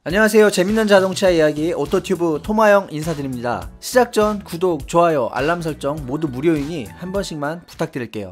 안녕하세요. 재밌는 자동차 이야기 오토튜브 토마형 인사드립니다. 시작 전 구독, 좋아요, 알람 설정 모두 무료이니 한 번씩만 부탁드릴게요.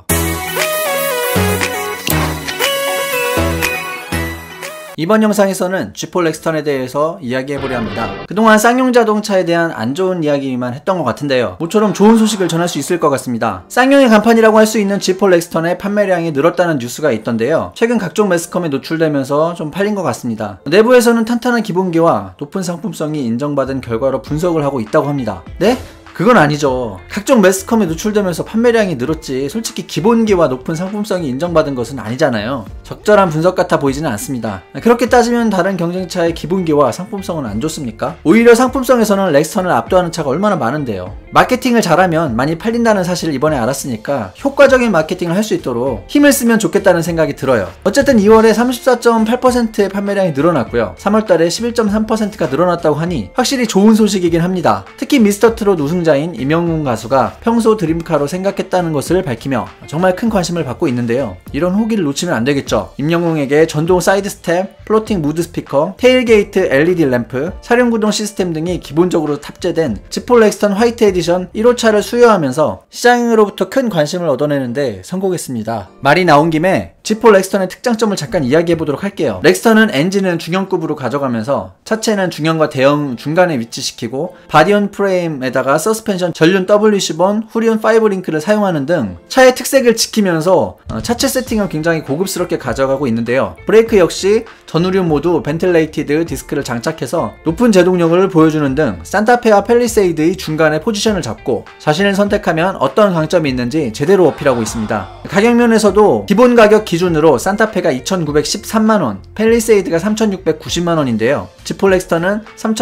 이번 영상에서는 G4 렉스턴에 대해서 이야기해보려 합니다. 그동안 쌍용 자동차에 대한 안 좋은 이야기만 했던 것 같은데요. 모처럼 좋은 소식을 전할 수 있을 것 같습니다. 쌍용의 간판이라고 할 수 있는 G4 렉스턴의 판매량이 늘었다는 뉴스가 있던데요. 최근 각종 매스컴에 노출되면서 좀 팔린 것 같습니다. 내부에서는 탄탄한 기본기와 높은 상품성이 인정받은 결과로 분석을 하고 있다고 합니다. 네? 그건 아니죠. 각종 매스컴에 노출되면서 판매량이 늘었지 솔직히 기본기와 높은 상품성이 인정받은 것은 아니잖아요. 적절한 분석 같아 보이지는 않습니다. 그렇게 따지면 다른 경쟁차의 기본기와 상품성은 안 좋습니까? 오히려 상품성에서는 렉스턴을 압도하는 차가 얼마나 많은데요. 마케팅을 잘하면 많이 팔린다는 사실을 이번에 알았으니까 효과적인 마케팅을 할 수 있도록 힘을 쓰면 좋겠다는 생각이 들어요. 어쨌든 2월에 34.8%의 판매량이 늘어났고요. 3월달에 11.3%가 늘어났다고 하니 확실히 좋은 소식이긴 합니다. 특히 미스터트롯 우승자 인 임영웅 가수가 평소 드림카로 생각했다는 것을 밝히며 정말 큰 관심을 받고 있는데요. 이런 후기를 놓치면 안 되겠죠. 임영웅에게 전동 사이드 스텝, 플로팅 무드 스피커, 테일게이트 LED 램프, 차량 구동 시스템 등이 기본적으로 탑재된 G4 렉스턴 화이트 에디션 1호차를 수여하면서 시장으로부터 큰 관심을 얻어내는데 성공했습니다. 말이 나온 김에 G4 렉스턴의 특장점을 잠깐 이야기해보도록 할게요. 렉스턴은 엔진은 중형급으로 가져가면서 차체는 중형과 대형 중간에 위치시키고 바디온 프레임에다가 서스펜션 전륜 W10번, 후륜 5링크를 사용하는 등 차의 특색을 지키면서 차체 세팅을 굉장히 고급스럽게 가져가고 있는데요. 브레이크 역시 전후륜 모두 벤틀레이티드 디스크를 장착해서 높은 제동력을 보여주는 등 산타페와 팰리세이드의 중간에 포지션을 잡고 자신을 선택하면 어떤 강점이 있는지 제대로 어필하고 있습니다. 가격 면에서도 기본 가격 기준으로 산타페가 2,913만원, 팰리세이드가 3,690만원인데요. G4 렉스턴은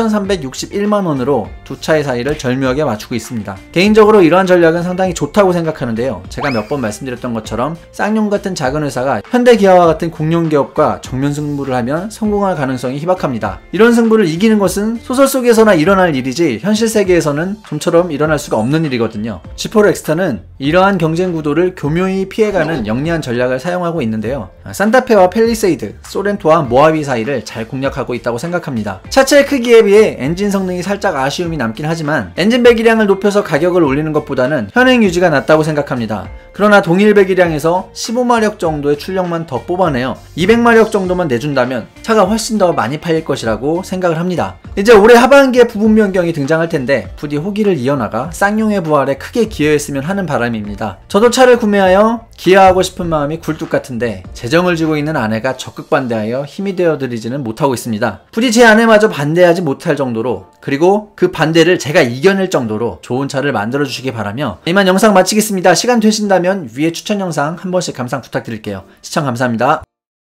3,361만원으로 두 차의 사이를 절묘하게 맞추고 있습니다. 개인적으로 이러한 전략은 상당히 좋다고 생각하는데요. 제가 몇 번 말씀드렸던 것처럼 쌍용 같은 작은 회사가 현대기아와 같은 공룡 기업과 정면 승부를 하면 성공할 가능성이 희박합니다. 이런 승부를 이기는 것은 소설 속에서나 일어날 일이지 현실 세계에서는 좀처럼 일어날 수가 없는 일이거든요. G4 렉스턴은 이러한 경쟁 구도를 교묘히 피해가는 영리한 전략을 사용하고 있는데요. 산타페와 팰리세이드, 소렌토와 모하비 사이를 잘 공략하고 있다고 생각합니다. 차체의 크기에 비해 엔진 성능이 살짝 아쉬움이 남긴 하지만 엔진 배기량을 높여서 가격을 올리는 것보다는 현행 유지가 낫다고 생각합니다. 그러나 동일 배기량에서 15마력 정도의 출력만 더 뽑아내어 200마력 정도만 내준다면 차가 훨씬 더 많이 팔릴 것이라고 생각을 합니다. 이제 올해 하반기에 부분 변경이 등장할 텐데 부디 호기를 이어나가 쌍용의 부활에 크게 기여했으면 하는 바람입니다. 저도 차를 구매하여 기여하고 싶은 마음이 굴뚝 같은데 재정을 쥐고 있는 아내가 적극 반대하여 힘이 되어드리지는 못하고 있습니다. 부디 제 아내마저 반대하지 못할 정도로, 그리고 그 반대를 제가 이겨낼 정도로 좋은 차를 만들어 주시기 바라며 이만 영상 마치겠습니다. 시간 되신다면 위에 추천 영상 한 번씩 감상 부탁드릴게요. 시청 감사합니다.